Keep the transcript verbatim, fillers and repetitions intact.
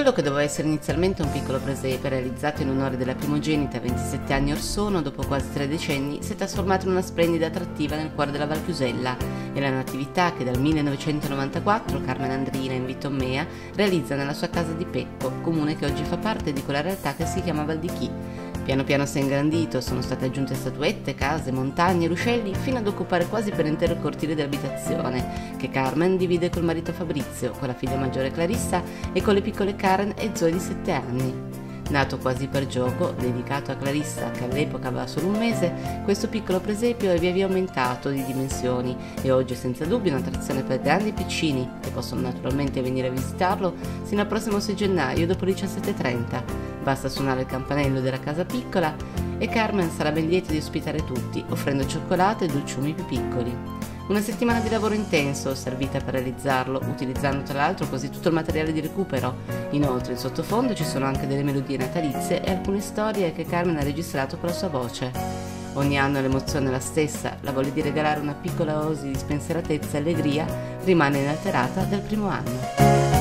Quello che doveva essere inizialmente un piccolo presepe realizzato in onore della primogenita ventisette anni or sono, dopo quasi tre decenni, si è trasformato in una splendida attrattiva nel cuore della Val Chiusella, e la natività che dal millenovecentonovantaquattro Carmen Andrina in Vitommea realizza nella sua casa di Pecco, comune che oggi fa parte di quella realtà che si chiama Val di Chi. Piano piano si è ingrandito, sono state aggiunte statuette, case, montagne, ruscelli, fino ad occupare quasi per intero il cortile dell'abitazione, che Carmen divide col marito Fabrizio, con la figlia maggiore Clarissa e con le piccole Karen e Zoe di sette anni. Nato quasi per gioco, dedicato a Clarissa, che all'epoca aveva solo un mese, questo piccolo presepio è via via aumentato di dimensioni e oggi è senza dubbio un'attrazione per grandi e piccini, che possono naturalmente venire a visitarlo sino al prossimo sei gennaio dopo le diciassette e trenta. Basta suonare il campanello della casa piccola e Carmen sarà ben lieta di ospitare tutti, offrendo cioccolato e dolciumi più piccoli. Una settimana di lavoro intenso servita per realizzarlo, utilizzando tra l'altro quasi tutto il materiale di recupero. Inoltre in sottofondo ci sono anche delle melodie natalizie e alcune storie che Carmen ha registrato con la sua voce. Ogni anno l'emozione è la stessa, la voglia di regalare una piccola oasi di spensieratezza e allegria rimane inalterata del primo anno.